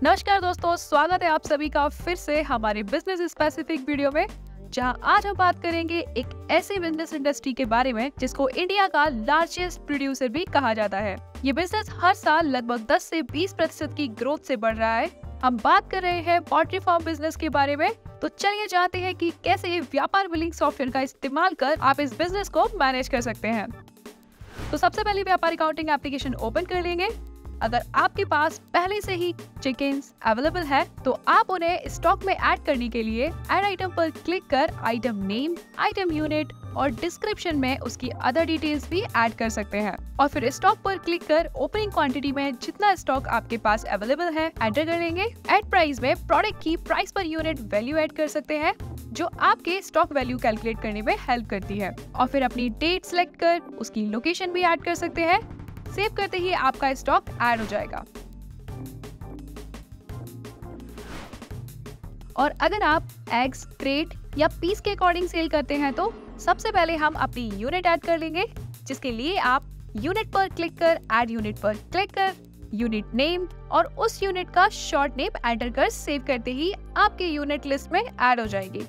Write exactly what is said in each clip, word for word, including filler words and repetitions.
नमस्कार दोस्तों, स्वागत है आप सभी का फिर से हमारे बिजनेस स्पेसिफिक वीडियो में, जहां आज हम बात करेंगे एक ऐसे बिजनेस इंडस्ट्री के बारे में जिसको इंडिया का लार्जेस्ट प्रोड्यूसर भी कहा जाता है। ये बिजनेस हर साल लगभग दस से बीस प्रतिशत की ग्रोथ से बढ़ रहा है। हम बात कर रहे हैं पोल्ट्री फार्म बिजनेस के बारे में। तो चलिए जानते हैं कि कैसे व्यापार बिलिंग सॉफ्टवेयर का इस्तेमाल कर आप इस बिजनेस को मैनेज कर सकते हैं। तो सबसे पहले व्यापार अकाउंटिंग एप्लीकेशन ओपन कर लेंगे। अगर आपके पास पहले से ही चिकन्स अवेलेबल है तो आप उन्हें स्टॉक में ऐड करने के लिए ऐड आइटम पर क्लिक कर आइटम नेम, आइटम यूनिट और डिस्क्रिप्शन में उसकी अदर डिटेल्स भी ऐड कर सकते हैं। और फिर स्टॉक पर क्लिक कर ओपनिंग क्वांटिटी में जितना स्टॉक आपके पास अवेलेबल है एंटर कर लेंगे। ऐड प्राइस में प्रोडक्ट की price per unit value add कर सकते हैं जो आपके स्टॉक वैल्यू कैलकुलेट करने में हेल्प करती है। और फिर अपनी डेट सेलेक्ट कर उसकी लोकेशन भी ऐड कर सकते हैं। सेव करते ही आपका स्टॉक ऐड हो जाएगा। और अगर आप एग्स, क्रेट या पीस के अकॉर्डिंग सेल करते हैं तो सबसे पहले हम अपनी यूनिट ऐड कर लेंगे, जिसके लिए आप यूनिट पर क्लिक कर ऐड यूनिट पर क्लिक कर यूनिट नेम और उस यूनिट का शॉर्ट नेम एंटर कर सेव करते ही आपकी यूनिट लिस्ट में ऐड हो जाएगी।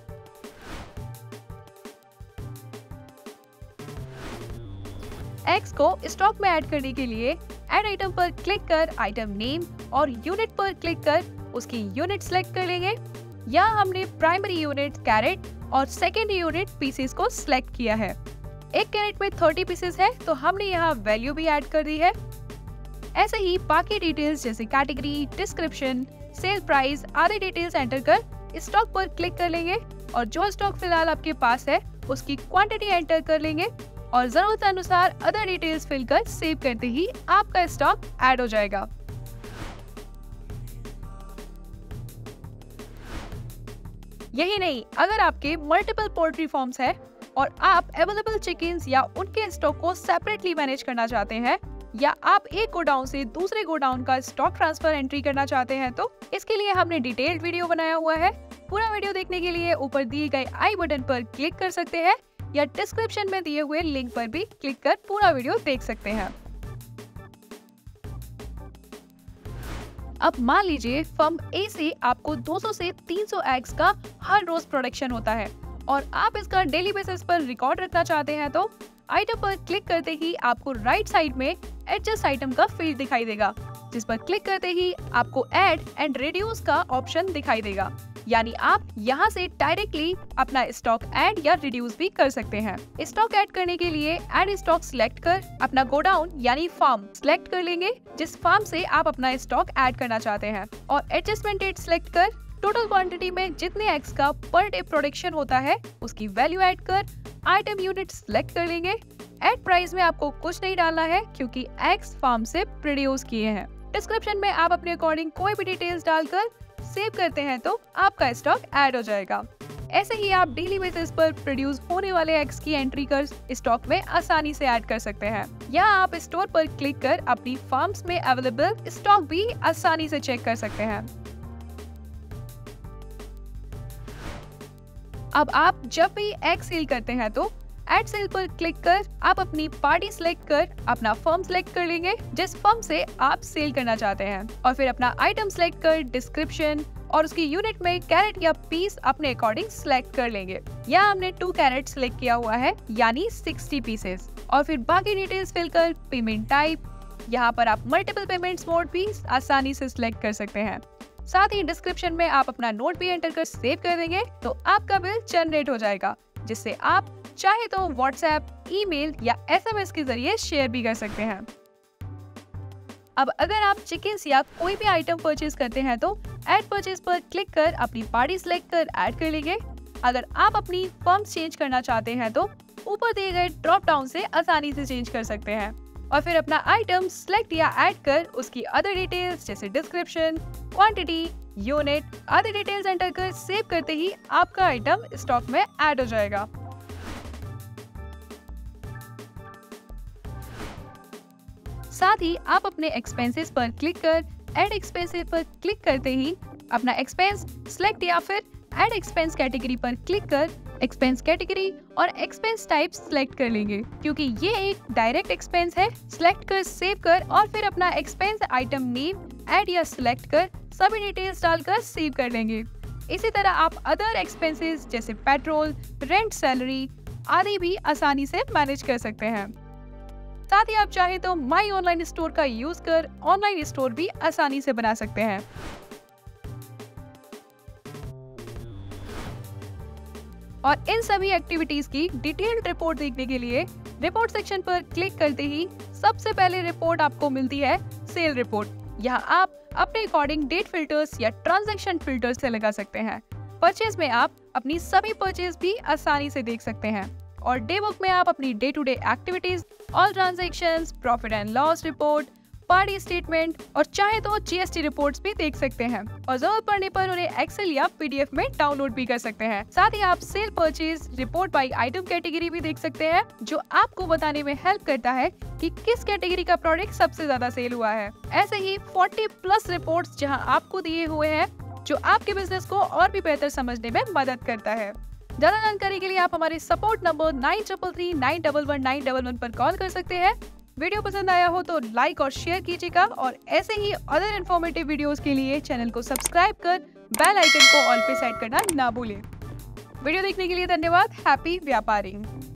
एग्स को स्टॉक में ऐड करने के लिए ऐड आइटम पर क्लिक कर आइटम नेम और यूनिट पर क्लिक कर उसकी यूनिट सेलेक्ट कर लेंगे। यहाँ हमने प्राइमरी यूनिट कैरेट और सेकेंडरी यूनिट पीसेस को सिलेक्ट किया है। एक कैरेट में तीस पीसेस है तो हमने यहाँ वैल्यू भी ऐड कर दी है। ऐसे ही बाकी डिटेल्स जैसे कैटेगरी, डिस्क्रिप्शन, सेल प्राइस आदि डिटेल्स एंटर कर स्टॉक पर क्लिक कर लेंगे और जो स्टॉक फिलहाल आपके पास है उसकी क्वांटिटी एंटर कर लेंगे और जरूरत अनुसार अदर डिटेल्स फिल कर सेव करते ही आपका स्टॉक ऐड हो जाएगा। यही नहीं, अगर आपके मल्टीपल पोल्ट्री फार्म्स है और आप अवेलेबल चिकन्स या उनके स्टॉक को सेपरेटली मैनेज करना चाहते हैं या आप एक गोडाउन से दूसरे गोडाउन का स्टॉक ट्रांसफर एंट्री करना चाहते हैं तो इसके लिए हमने डिटेल्ड वीडियो बनाया हुआ है। पूरा वीडियो देखने के लिए ऊपर दिए गए आई बटन पर क्लिक कर सकते हैं या डिस्क्रिप्शन में दिए हुए लिंक पर भी क्लिक कर पूरा वीडियो देख सकते हैं। अब मान लीजिए फर्म ए से आपको दो सौ से तीन सौ एग्स का हर रोज प्रोडक्शन होता है और आप इसका डेली बेसिस पर रिकॉर्ड रखना चाहते हैं तो आइटम पर क्लिक करते ही आपको राइट साइड में एडजस्ट आइटम का फील्ड दिखाई देगा, जिस पर क्लिक करते ही आपको ऐड एंड रिड्यूस का ऑप्शन दिखाई देगा। यानी आप यहाँ से डायरेक्टली अपना स्टॉक ऐड या रिड्यूस भी कर सकते हैं। स्टॉक ऐड करने के लिए ऐड स्टॉक सिलेक्ट कर अपना गोडाउन यानी फार्म सिलेक्ट कर लेंगे जिस फार्म से आप अपना स्टॉक ऐड करना चाहते हैं और एडजस्टमेंट डेट सिलेक्ट कर टोटल क्वांटिटी में जितने एग्स का पर डे प्रोडक्शन होता है उसकी वैल्यू ऐड कर आइटम यूनिट सिलेक्ट कर लेंगे। ऐड प्राइस में आपको कुछ नहीं डालना है क्योंकि एग्स फार्म से प्रोड्यूस किए हैं। डिस्क्रिप्शन में आप अपने अकॉर्डिंग कोई भी डिटेल्स डालकर सेव करते हैं तो आपका स्टॉक ऐड हो जाएगा। ऐसे ही आप डेली बेसिस पर प्रोड्यूस होने वाले एग्स की एंट्री कर स्टॉक में आसानी से ऐड कर सकते हैं। यहाँ आप स्टोर पर क्लिक कर अपनी फार्म्स में अवेलेबल स्टॉक भी आसानी से चेक कर सकते हैं। अब आप जब भी एग सेल करते हैं तो एड सेल पर क्लिक कर आप अपनी पार्टी सिलेक्ट कर अपना फर्म सिलेक्ट कर लेंगे जिस फर्म से आप सेल करना चाहते हैं और फिर अपना आइटम सिलेक्ट कर डिस्क्रिप्शन और उसकी यूनिट में कैरेट या पीस अपने अकॉर्डिंग सिलेक्ट कर लेंगे। यहाँ हमने टू कैरेट सिलेक्ट किया हुआ है यानी साठ पीसेस और फिर बाकी डिटेल्स फिल कर पेमेंट टाइप, यहाँ पर आप मल्टीपल पेमेंट्स मोड भी आसानी से सिलेक्ट कर सकते हैं। साथ ही डिस्क्रिप्शन में आप अपना नोट भी एंटर कर सेव कर देंगे तो आपका बिल जनरेट हो जाएगा, जिससे आप चाहे तो व्हाट्सएप, ईमेल या एसएमएस के जरिए शेयर भी कर सकते हैं। अब अगर आप चिकन्स या कोई भी आइटम परचेज करते हैं तो ऐड परचेज पर क्लिक कर अपनी पार्टी सिलेक्ट कर ऐड कर लेंगे। अगर आप अपनी फर्म चेंज करना चाहते हैं तो ऊपर दिए गए ड्रॉप डाउन से आसानी से चेंज कर सकते हैं और फिर अपना आइटम सिलेक्ट या ऐड कर उसकी अदर डिटेल्स जैसे डिस्क्रिप्शन, क्वांटिटी, यूनिट आदि डिटेल्स एंटर कर सेव करते ही आपका आइटम स्टॉक में ऐड हो जाएगा। साथ ही आप अपने एक्सपेंसेस पर क्लिक कर ऐड एक्सपेंसेस पर क्लिक करते ही अपना एक्सपेंस सिलेक्ट या फिर ऐड एक्सपेंस कैटेगरी पर क्लिक कर एक्सपेंस कैटेगरी और एक्सपेंस टाइप सिलेक्ट कर लेंगे, क्योंकि ये एक डायरेक्ट एक्सपेंस है। सिलेक्ट कर, सेव कर और फिर अपना एक्सपेंस आइटम नेम ऐड या सिलेक्ट कर सभी डिटेल्स डालकर सेव कर लेंगे। इसी तरह आप अदर एक्सपेंसेस जैसे पेट्रोल, रेंट, सैलरी आदि भी आसानी से मैनेज कर सकते हैं। साथ ही आप चाहे तो माई ऑनलाइन स्टोर का यूज कर ऑनलाइन स्टोर भी आसानी से बना सकते हैं। और इन सभी एक्टिविटीज की डिटेल्ड रिपोर्ट देखने के लिए रिपोर्ट सेक्शन पर क्लिक करते ही सबसे पहले रिपोर्ट आपको मिलती है सेल रिपोर्ट। यहाँ आप अपने अकॉर्डिंग डेट फिल्टर्स या ट्रांजैक्शन फिल्टर्स से लगा सकते हैं। परचेज में आप अपनी सभी परचेज भी आसानी से देख सकते हैं और डे बुक में आप अपनी day to day activities, all transactions, profit and loss report, party statement और चाहे तो जीएसटी रिपोर्ट्स भी देख सकते हैं और जरूरत पड़ने पर उन्हें एक्सेल या पीडीएफ में डाउनलोड भी कर सकते हैं। साथ ही आप sale purchase report by item category भी देख सकते हैं, जो आपको बताने में हेल्प करता है कि किस कैटेगरी का प्रोडक्ट सबसे ज्यादा सेल हुआ है। ऐसे ही चालीस प्लस रिपोर्ट्स जहां आपको दिए हुए हैं, जो आपके बिजनेस को और भी बेहतर समझने में मदद करता है। ज्यादा जानकारी के लिए आप हमारे support number nine triple three nine double one nine double one पर कॉल कर सकते हैं। वीडियो पसंद आया हो तो लाइक और शेयर कीजिएगा और ऐसे ही अदर इन्फॉर्मेटिव वीडियोस के लिए चैनल को सब्सक्राइब कर बेल आइकन को ऑल पे सेट करना ना भूलें। वीडियो देखने के लिए धन्यवाद। हैप्पी व्यापारिंग।